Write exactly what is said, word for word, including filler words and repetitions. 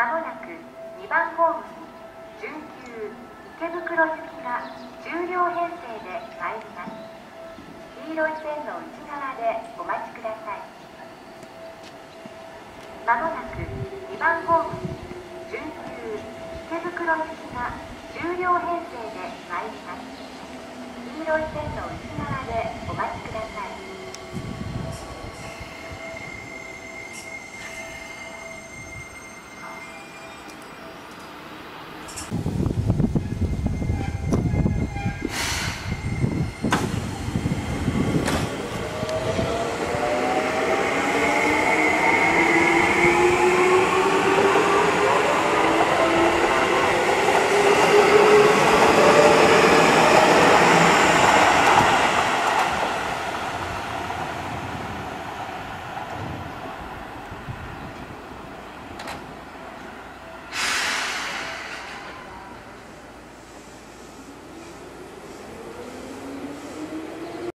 まもなくにばんホームに準急池袋行きがじゅう両編成で参ります。黄色い線の内側でお待ちください。まもなくにばんホームに準急池袋行きがじゅう両編成で参ります。黄色い線の内側